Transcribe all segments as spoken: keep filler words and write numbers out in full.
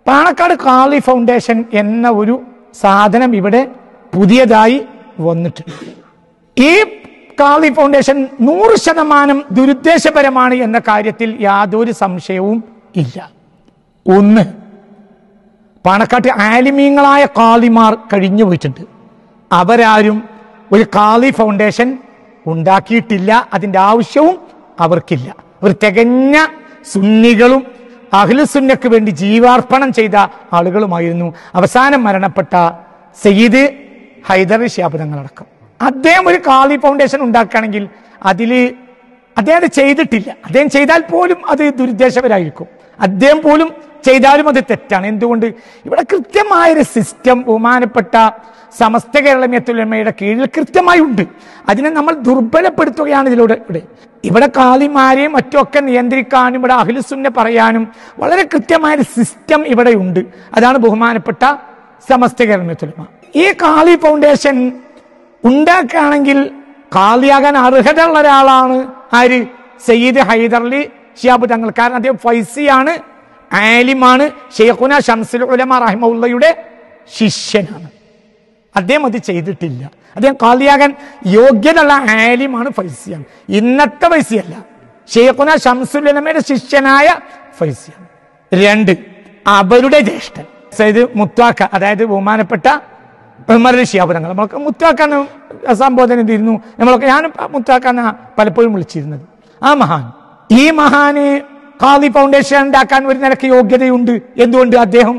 Panakkad ഖാളി foundation എന്ന ഒരു സാധനം ഇവിടെ പുതിയതായി വന്നിട്ടുണ്ട്. ഈ ഖാളി ഫൗണ്ടേഷൻ നൂറ് ശതമാനം ദുരുദ്ദേശപരമാണ് എന്ന കാര്യത്തിൽ യാതൊരു സംശയവും ഇല്ല. ഒന്ന്, പാണക്കാട്ട് ആലിമീങ്ങളായ ഖാളിമാർ കഴിഞ്ഞു പോയിട്ടുണ്ട്. അവരാരും ഒരു ഖാളി ഫൗണ്ടേഷൻ ഉണ്ടാക്കിയിട്ടില്ല, അതിൻ്റെ ആവശ്യവും അവർക്കില്ല. അവർ തികഞ്ഞ സുന്നികളും അഹ്ലുസുന്നക്ക് വേണ്ടി ജീവാർപ്പണം ചെയ്ത ആളുകളുമായിരുന്നു. അവസാനം മരണപ്പെട്ട സയ്യിദ് ഹൈദർ ശിഹാബ് തങ്ങളടക്കം. അദ്ദേഹം ഒരു ഖാളി ഫൗണ്ടേഷൻ ഉണ്ടാക്കുകയാണെങ്കിൽ അതിൽ അദ്ദേഹം ചെയ്തിട്ടില്ല. അദ്ദേഹം ചെയ്താൽ പോലും അത് ദുരുദ്ദേശപരമായിരിക്കും. അദ്ദേഹം പോലും ചെയ്താലും അത് തെറ്റാണ്. എന്തുകൊണ്ട്? ഇവിടെ കൃത്യമായൊരു സിസ്റ്റം ബഹുമാനപ്പെട്ട സമസ്ത കേരള ജംഇയ്യത്തുൽ ഉലമയുടെ കീഴിൽ കൃത്യമായി ഉണ്ട്. അതിനെ നമ്മൾ ദുർബലപ്പെടുത്തുകയാണ് ഇതിലൂടെ. ഇവിടെ ഇവിടെ ഖാളിമാരെയും മറ്റുമൊക്കെ നിയന്ത്രിക്കാനും ഇവിടെ അഹ്ലുസുന്ന പറയാനും വളരെ കൃത്യമായൊരു സിസ്റ്റം ഇവിടെ ഉണ്ട്. അതാണ് ബഹുമാനപ്പെട്ട സമസ്ത കേരള ജംഇയ്യത്തുൽ ഉലമ. ഈ ഖാളി ഫൗണ്ടേഷൻ ഉണ്ടാക്കുകയാണെങ്കിൽ ഖാളിയാകാൻ അർഹത ഉള്ള ഒരാളാണ് ആര്? സയ്യിദ് ഹൈദർലി ശിഹാബ് തങ്ങൾ. കാരണം അദ്ദേഹം ഫൈസിയാണ്, ആലിമാണ്, ശൈഖുന ശംസുൽ ഉലമ റഹിമഹുള്ളയുടെ ശിഷ്യനാണ്. അദ്ദേഹം അത് ചെയ്തിട്ടില്ല. അദ്ദേഹം ഖാളിയാകാൻ യോഗ്യതയുള്ള ആലിമാണ്, ഫൈസിയാണ്. ഇന്നത്തെ ഫൈസിയല്ല, ശൈഖുന ശംസുൽ ഉലമയുടെ ശിഷ്യനായ ഫൈസിയാണ്. രണ്ട്, അവരുടെ ജ്യേഷ്ഠൻ സയ്യിദ് മുത്വാക്ക, അതായത് ബഹുമാനപ്പെട്ട ഉമർ ശിഹാബ് തങ്ങൾ. നമ്മളൊക്കെ മുത്വാക്കാന്ന് സംബോധന ചെയ്തിരുന്നു. നമ്മളൊക്കെ ഞാൻ മുത്വാക്കാന്ന പലപ്പോഴും വിളിച്ചിരുന്നത്. ആ മഹാൻ, ഈ മഹാന് ഖാളി ഫൗണ്ടേഷൻ ഉണ്ടാക്കാൻ ഒരു നിലയ്ക്ക് യോഗ്യതയുണ്ട്. എന്തുകൊണ്ട്? അദ്ദേഹം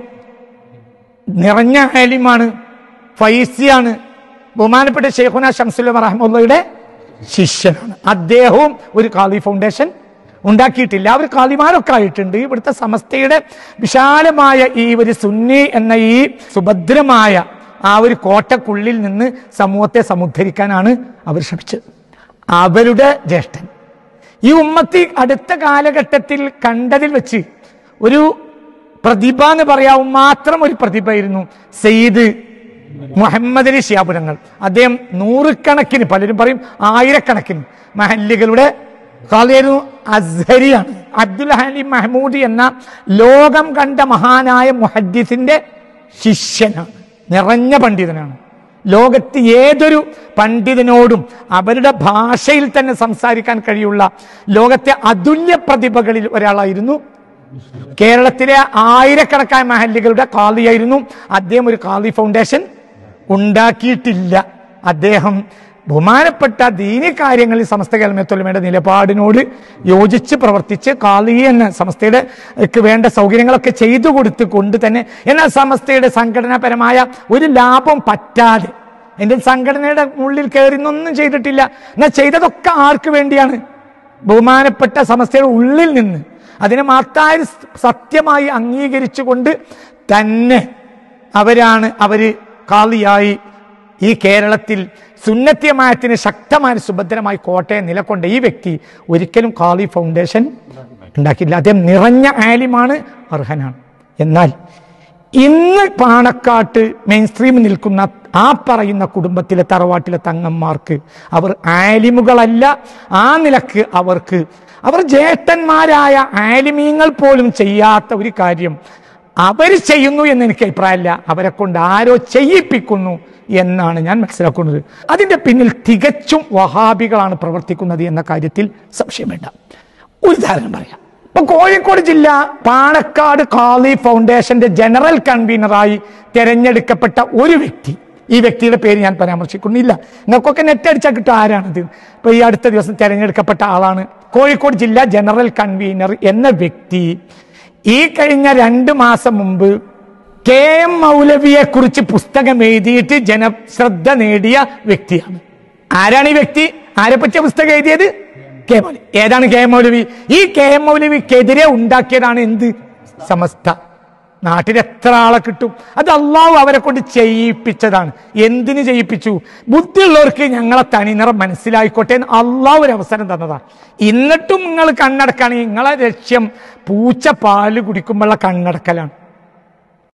നിറഞ്ഞ ആലിമാണ്, ഫൈസിയാണ്, ബഹുമാനപ്പെട്ട ശൈഖുന ശംസുൽ ഉലമ റഹിമഹുള്ളയുടെ ശിഷ്യനാണ്. അദ്ദേഹവും ഒരു ഖാളി ഫൗണ്ടേഷൻ ഉണ്ടാക്കിയിട്ടില്ല. അവർ ഖാളിമാരൊക്കെ ആയിട്ടുണ്ട്. ഇവിടുത്തെ സമസ്തയുടെ വിശാലമായ ഈ ഒരു സുന്നി എന്ന ഈ സുഭദ്രമായ ആ ഒരു കോട്ടക്കുള്ളിൽ നിന്ന് സമൂഹത്തെ സമുദ്ധരിക്കാനാണ് അവർ ശ്രമിച്ചത്. അവരുടെ ജ്യേഷ്ഠൻ ഈ ഉമ്മത്തി അടുത്ത കാലഘട്ടത്തിൽ കണ്ടതിൽ വെച്ച് ഒരു പ്രതിഭ എന്ന് പറയാവും മാത്രം ഒരു പ്രതിഭയായിരുന്നു സയ്യിദ് മുഹമ്മദ് അലി ശിഹാബ് തങ്ങൾ. അദ്ദേഹം നൂറുകണക്കിന്, പലരും പറയും ആയിരക്കണക്കിന് മഹല്ലുകളുടെ ഖാളിയായിരുന്നു. അസ്ഹരിയാണ്. അബ്ദുൽ ഹലീം മഹ്മൂദി എന്ന ലോകം കണ്ട മഹാനായ മുഹദ്ദിസിന്റെ ശിഷ്യനാണ്. നിറഞ്ഞ പണ്ഡിതനാണ്. ലോകത്ത് ഏതൊരു പണ്ഡിതനോടും അവരുടെ ഭാഷയിൽ തന്നെ സംസാരിക്കാൻ കഴിയുള്ള ലോകത്തെ അതുല്യ പ്രതിഭകളിൽ ഒരാളായിരുന്നു. കേരളത്തിലെ ആയിരക്കണക്കായ മഹല്ലുകളുടെ ഖാളിയായിരുന്നു അദ്ദേഹം. ഒരു ഖാളി ഫൗണ്ടേഷൻ ഉണ്ടാക്കിയിട്ടില്ല. അദ്ദേഹം ബഹുമാനപ്പെട്ട ദീനി കാര്യങ്ങളിൽ സമസ്ത കേരള ജംഇയ്യത്തുൽ ഉലമയുടെ നിലപാടിനോട് യോജിച്ച് പ്രവർത്തിച്ച് ഖാളി എന്ന സമസ്തയുടെ വേണ്ട സൗകര്യങ്ങളൊക്കെ ചെയ്തു കൊടുത്ത് കൊണ്ട് തന്നെ, എന്നാൽ സമസ്തയുടെ സംഘടനാപരമായ ഒരു ലാഭം പറ്റാതെ എൻ്റെ സംഘടനയുടെ ഉള്ളിൽ കയറിന്നൊന്നും ചെയ്തിട്ടില്ല. എന്നാൽ ചെയ്തതൊക്കെ ആർക്ക് വേണ്ടിയാണ്? ബഹുമാനപ്പെട്ട സമസ്തയുടെ ഉള്ളിൽ നിന്ന് അതിനെ മഹത്തായ സത്യമായി അംഗീകരിച്ചുകൊണ്ട് തന്നെ അവരാണ് അവര് ഖാളിയായി ഈ കേരളത്തിൽ സുന്നത്യമായത്തിന് ശക്തമായ സുഭദ്രമായി കോട്ടയെ നിലകൊണ്ട ഈ വ്യക്തി ഒരിക്കലും ഖാളി ഫൗണ്ടേഷൻ ഉണ്ടാക്കിയില്ല. അദ്ദേഹം നിറഞ്ഞ ആലിമാണ്, അർഹനാണ്. എന്നാൽ ഇന്ന് പാണക്കാട്ട് മെയിൻ സ്ട്രീം നിൽക്കുന്ന ആ പറയുന്ന കുടുംബത്തിലെ തറവാട്ടിലെ തങ്ങന്മാർക്ക് അവർ ആലിമുകളല്ല. ആ നിലക്ക് അവർക്ക് അവർ ജ്യേഷ്ഠന്മാരായ ആലിമീങ്ങൾ പോലും ചെയ്യാത്ത ഒരു കാര്യം അവർ ചെയ്യുന്നു എന്ന് എനിക്ക് അഭിപ്രായമില്ല. അവരെ കൊണ്ട് ആരോ ചെയ്യിപ്പിക്കുന്നു എന്നാണ് ഞാൻ മനസ്സിലാക്കുന്നത്. അതിന്റെ പിന്നിൽ തികച്ചും വഹാബികളാണ് പ്രവർത്തിക്കുന്നത് എന്ന കാര്യത്തിൽ സംശയം വേണ്ട. ഒരു ഉദാഹരണം പറയാം. ഇപ്പൊ കോഴിക്കോട് ജില്ല പാണക്കാട് ഖാളി ഫൗണ്ടേഷന്റെ ജനറൽ കൺവീനറായി തെരഞ്ഞെടുക്കപ്പെട്ട ഒരു വ്യക്തി, ഈ വ്യക്തിയുടെ പേര് ഞാൻ പരാമർശിക്കുന്നില്ല, നിങ്ങൾക്കൊക്കെ നെറ്റ് അടിച്ചാൽ കിട്ടും ആരാണിത്. ഇപ്പൊ ഈ അടുത്ത ദിവസം തെരഞ്ഞെടുക്കപ്പെട്ട ആളാണ് കോഴിക്കോട് ജില്ല ജനറൽ കൺവീനർ എന്ന വ്യക്തി. ഈ കഴിഞ്ഞ രണ്ട് മാസം മുമ്പ് കെ എം മൗലവിയെ കുറിച്ച് പുസ്തകം എഴുതിയിട്ട് ജനശ്രദ്ധ നേടിയ വ്യക്തിയാണ്. ആരാണ് ഈ വ്യക്തി? ആരെ പറ്റിയ പുസ്തകം എഴുതിയത്? കെ മൗലവി. ഏതാണ് കെ എം മൗലവി? ഈ കെ എം മൗലവിക്കെതിരെ ഉണ്ടാക്കിയതാണ് എന്ത്? സമസ്ത. നാട്ടിൽ എത്ര ആളെ കിട്ടും? അത് അള്ളാഹു അവരെ കൊണ്ട് ചെയ്യിപ്പിച്ചതാണ്. എന്തിനു ചെയ്യിപ്പിച്ചു? ബുദ്ധിയുള്ളവർക്ക് ഞങ്ങളെ തനിനിറം മനസ്സിലായിക്കോട്ടെ എന്ന് അള്ളാഹു ഒരു അവസരം തന്നതാണ്. എന്നിട്ടും നിങ്ങൾ കണ്ണടക്കാണെങ്കിൽ നിങ്ങളെ ലക്ഷ്യം പൂച്ച പാല് കുടിക്കുമ്പോഴുള്ള കണ്ണടക്കലാണ്.